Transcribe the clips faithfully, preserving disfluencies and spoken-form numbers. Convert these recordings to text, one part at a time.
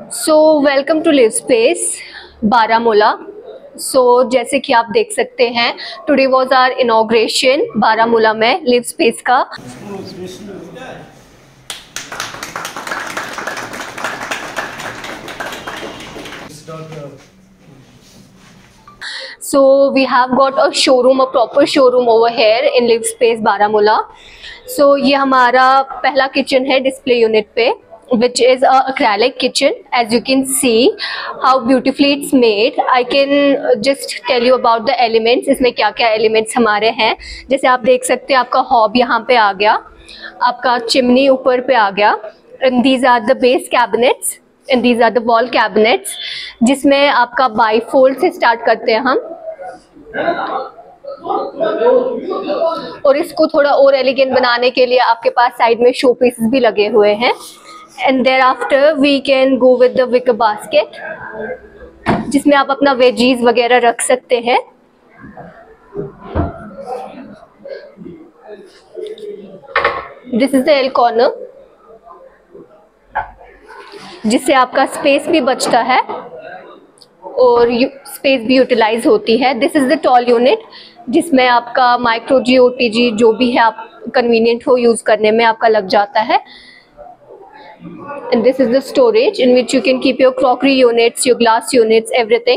So welcome to Livspace Baramulla. So जैसे कि आप देख सकते हैं, today was our inauguration Baramulla में लिव स्पेस का। So we have got a showroom, a proper showroom over here in Live Space Baramulla. So ये हमारा पहला किचन है डिस्प्ले यूनिट पे, which is a acrylic kitchen. As you can see how beautifully it's made. I can just tell you about the elements. इसमें क्या क्या elements हमारे हैं। जैसे आप देख सकते हैं, आपका हॉब यहाँ पे आ गया, आपका चिमनी ऊपर पे आ गया, and these are the base cabinets and these are the wall cabinets, जिसमें आपका बाईफोल्ड से स्टार्ट करते हैं हम, और इसको थोड़ा और एलिगेंट बनाने के लिए आपके पास साइड में शो पीसेस भी लगे हुए हैं। And thereafter we can go with the wicker basket, जिसमें आप अपना वेजीज वगैरह रख सकते हैं। This is the L corner, जिससे आपका स्पेस भी बचता है और स्पेस भी यूटिलाइज होती है। This is the tall unit, जिसमें आपका माइक्रो जी, ओ टी जी जो भी है आप कन्वीनियंट हो यूज करने में आपका लग जाता है। And this is the storage in which you can keep your crockery units, your glass units, everything.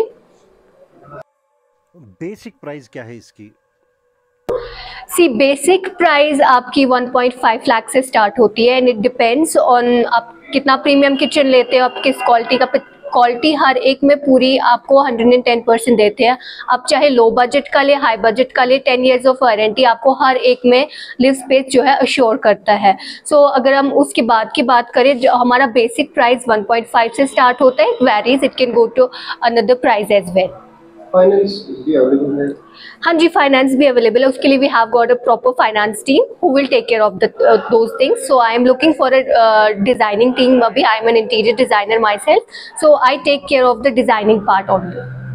Basic price क्या है इसकी? सी बेसिक प्राइस आपकी वन पॉइंट फाइव लाख से स्टार्ट होती है, एंड इट डिपेंड्स ऑन आप कितना प्रीमियम किचन लेते हो, आप किस क्वालिटी का। क्वालिटी हर एक में पूरी आपको वन हंड्रेड टेन परसेंट देते हैं। आप चाहे लो बजट का ले, हाई बजट का ले, टेन इयर्स ऑफ वारंटी आपको हर एक में लिव स्पेस जो है अश्योर करता है। सो so, अगर हम उसके बाद की बात करें, जो हमारा basic price one point five से स्टार्ट होता है, it varies, it can go to another price as well. Finance भी अवेलेबल है? हाँ जी, फाइनेंस भी अवेलेबल है। उसके लिए we have got a proper finance team who will take care of those things. So I am looking for a designing team. अभी I am an interior designer myself, so I take care of the designing part of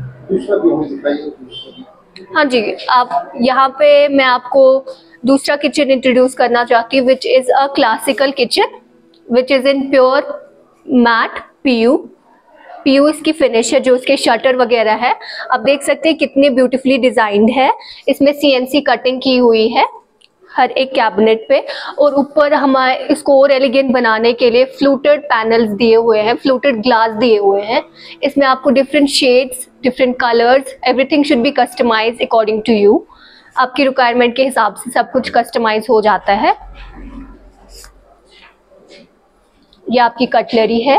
it. हाँ जी, आप यहाँ पे मैं आपको दूसरा kitchen introduce करना चाहती हूँ, which is a classical kitchen which is in pure matt PU. PU इसकी फिनिश है, जो इसके शटर वगैरह है आप देख सकते हैं कितनी ब्यूटीफुली डिजाइंड है। इसमें सीएनसी कटिंग की हुई है हर एक कैबिनेट पे, और ऊपर हमारे इसको और एलिगेंट बनाने के लिए फ्लूटेड पैनल्स दिए हुए हैं, फ्लूटेड ग्लास दिए हुए हैं। इसमें आपको different shades, different colours, everything should be customise according to you. आपकी रिक्वायरमेंट के हिसाब से सब कुछ कस्टमाइज हो जाता है। ये आपकी कटलरी है।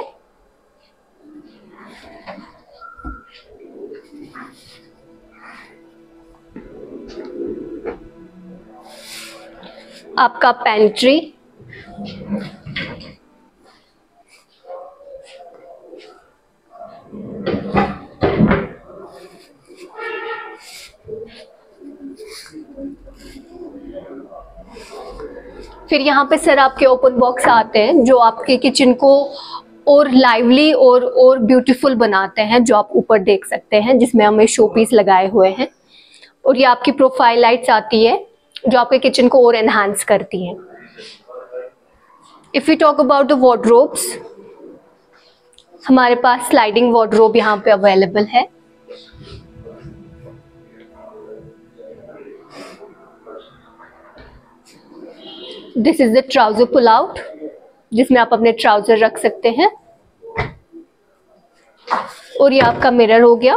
आपका पेंट्री, फिर यहाँ पे सर आपके ओपन बॉक्स आते हैं जो आपके किचन को और लाइवली और और ब्यूटीफुल बनाते हैं, जो आप ऊपर देख सकते हैं, जिसमें हमें शो पीस लगाए हुए हैं। और ये आपकी प्रोफाइल लाइट्स आती है जो आपके किचन को और एनहांस करती हैं। If you talk about the wardrobes, हमारे पास स्लाइडिंग वार्डरोब यहाँ पे अवेलेबल है। This is the trouser pull out, जिसमें आप अपने ट्राउजर रख सकते हैं। और ये आपका मिरर हो गया।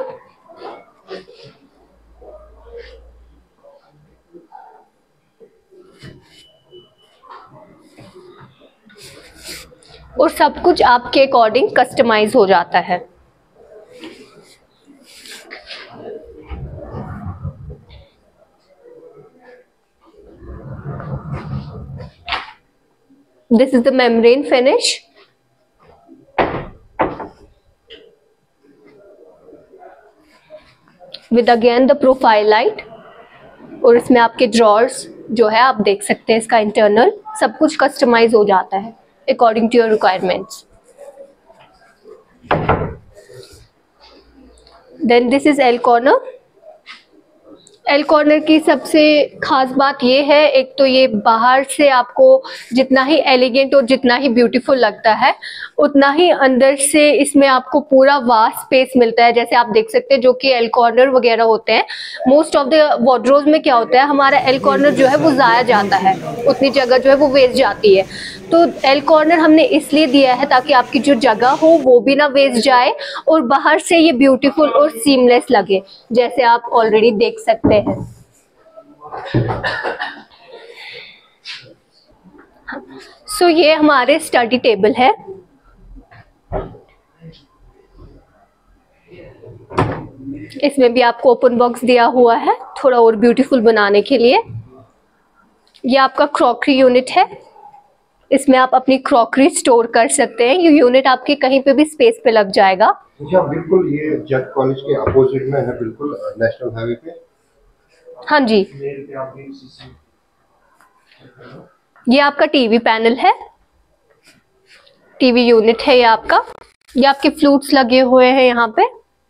और सब कुछ आपके अकॉर्डिंग कस्टमाइज हो जाता है। This is the membrane finish. With again the profile light, और इसमें आपके ड्रॉर्स जो है आप देख सकते हैं, इसका इंटरनल सब कुछ कस्टमाइज हो जाता है according to your requirements. Then this is L corner, L corner की सबसे खास बात ये है, एक तो ये बाहर से आपको जितना ही एलिगेंट और जितना ही ब्यूटीफुल लगता है, उतना ही अंदर से इसमें आपको पूरा वास्ट स्पेस मिलता है। जैसे आप देख सकते हैं जो कि एल कॉर्नर वगैरह होते हैं, मोस्ट ऑफ द वार्डरोब में क्या होता है, हमारा एल कॉर्नर जो है वो ज़ाया जाता है, उतनी जगह जो है वो वेस्ट जाती है। तो एल कॉर्नर हमने इसलिए दिया है ताकि आपकी जो जगह हो वो भी ना वेस्ट जाए और बाहर से ये ब्यूटीफुल और सीमलेस लगे, जैसे आप ऑलरेडी देख सकते हैं। सो so, ये हमारे स्टडी टेबल है। इसमें भी आपको ओपन बॉक्स दिया हुआ है थोड़ा और ब्यूटीफुल बनाने के लिए। ये आपका क्रॉकरी यूनिट है, इसमें आप अपनी क्रॉकरी स्टोर कर सकते हैं। ये यूनिट आपके कहीं पे भी स्पेस पे लग जाएगा। जी हाँ, बिल्कुल ये जेट कॉलेज के अपोजिट में है, बिल्कुल नेशनल हाईवे पे। हाँ जी, ये आपका टीवी पैनल है, टीवी यूनिट है ये आपका। ये आपके फ्लूट्स लगे हुए हैं यहाँ पे,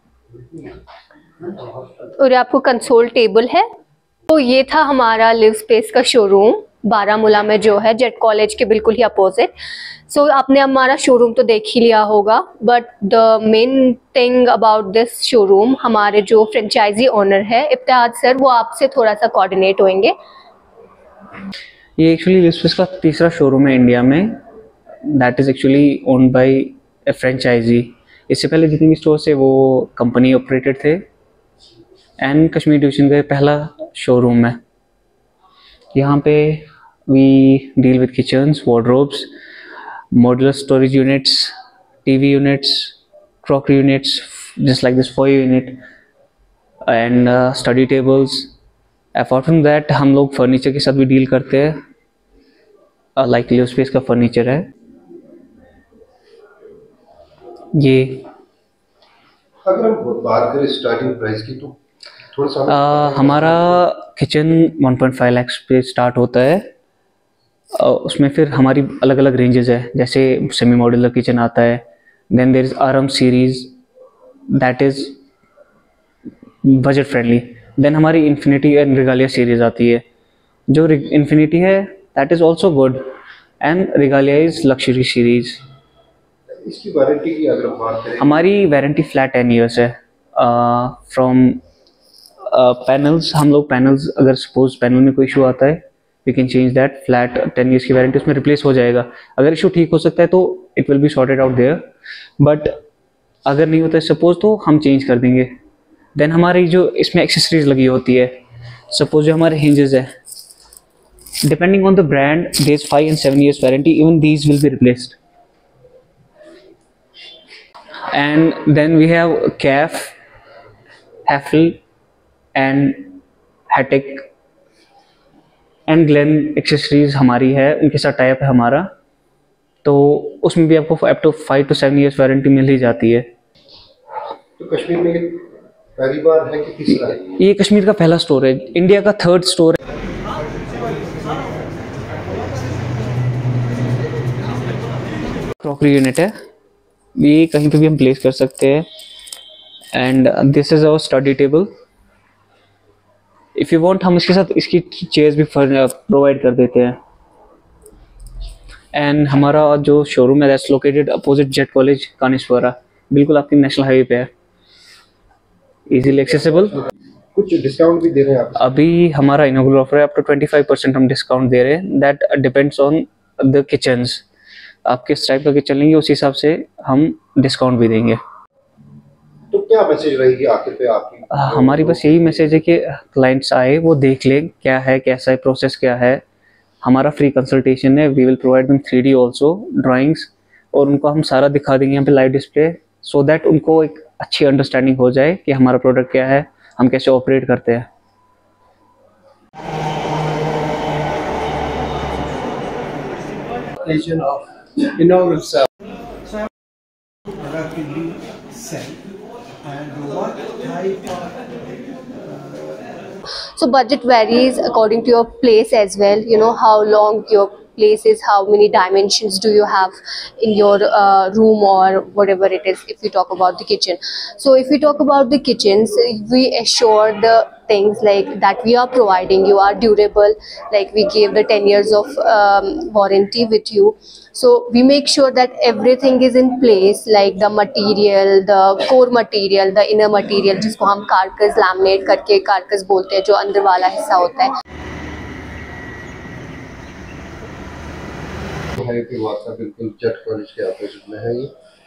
और ये आपको कंसोल टेबल है। तो ये था हमारा लिव स्पेस का शोरूम बारामूला में जो है जेट कॉलेज के बिल्कुल ही अपोजिट। सो so, आपने हमारा शोरूम तो देख ही लिया होगा, but the main thing about this showroom, हमारे जो फ्रेंचाइजी ओनर है इब्तिहाद सर, वो आपसे थोड़ा सा कोऑर्डिनेट होंगे। ये एक्चुअली लिव स्पेस का तीसरा शोरूम है इंडिया में, that is actually owned by a franchisee. इससे पहले जितने भी स्टोर थे वो कंपनी ऑपरेटेड थे, एंड कश्मीर डिवीजन का पहला शोरूम है। यहाँ पे we deal with kitchens, wardrobes, modular storage units, T V units, crockery units, just like this foyer unit, and uh, study tables. Apart from that, हम लोग फर्नीचर के साथ भी डील करते हैं, लाइक लिव स्पेस का फर्नीचर है ये। अगर हम बात करें स्टार्टिंग प्राइस की तो थोड़ा सा uh, हमारा kitchen one point five lakh पे स्टार्ट होता है। Uh, उसमें फिर हमारी अलग अलग रेंजेस है, जैसे सेमी मॉड्यूलर किचन आता है, then there is RM series, that is budget friendly. Then हमारी इन्फिनिटी एंड रिगालिया सीरीज आती है। जो इन्फिनिटी है that is also good, and regalia is luxury series. इसकी वारंटी की अगर बात करें, हमारी वारंटी फ्लैट टेन ईयर्स है। फ्रॉम पैनल्स, हम लोग पैनल्स अगर सपोज पैनल में कोई इशू आता है, we can change that, flat ten years की वारंटी उसमें रिप्लेस हो जाएगा। अगर इशू ठीक हो सकता है तो it will be sorted out there, but अगर नहीं होता है सपोज तो हम चेंज कर देंगे। देन हमारी जो इसमें एक्सेसरीज लगी होती है, सपोज जो हमारे हिंजेस है, depending on the brand there is five and seven years warranty, even these will be replaced. And then we have Kaff, Hafele and Hettich and Glen accessories हमारी है, उनके साथ टाइप है हमारा, तो उसमें भी आपको up to five to seven years warranty मिल ही जाती है। तो कश्मीर में पहली बार है कि तीसरा है? ये कश्मीर का पहला स्टोर है, इंडिया का थर्ड स्टोर है। क्रॉकरी यूनिट है, ये कहीं पे भी हम प्लेस कर सकते हैं। And this is our study table. If you want हम इसके साथ इसकी चेयर्स भी प्रोवाइड कर देते हैं। एंड हमारा जो शोरूम है that's located opposite Jet college कानिशवरा, बिल्कुल आपकी नेशनल हाईवे पे है, इजीली एक्सेसिबल। कुछ डिस्काउंट भी दे रहे हैं आप? अभी हमारा इनॉग्रल ऑफर है, up to twenty five percent हम डिस्काउंट दे रहे हैं। That depends on the kitchens, आप किस टाइप का किचन लेंगे उस हिसाब से हम डिस्काउंट भी देंगे। तो क्या मैसेज रहेगी आखिर पे आपकी? हमारी बस यही मैसेज है कि क्लाइंट्स आए, वो देख लें क्या है, कैसा है, प्रोसेस क्या है। हमारा फ्री कंसल्टेशन है, we will provide them three D also drawings, और उनको हम सारा दिखा देंगे यहाँ पे लाइव डिस्प्ले, सो दैट उनको एक अच्छी अंडरस्टैंडिंग हो जाए कि हमारा प्रोडक्ट क्या है, हम कैसे ऑपरेट करते हैं। Of inaugural sale. Relatively sell, and what type of So budget varies according to your place as well, you know how long your places, how many dimensions do you have in your uh, room or whatever it is, if you talk about the kitchen. So if we talk about the kitchens, we assure the things like that we are providing you are durable, like we gave the ten years of um, warranty with you. So we make sure that everything is in place, like the material, the core material, the inner material, जिसको हम carcass laminate करके carcass बोलते हैं, जो अंदर वाला हिस्सा होता है. है कि वाकई बिल्कुल जट कॉलेज के ऑपोजिट में है ये.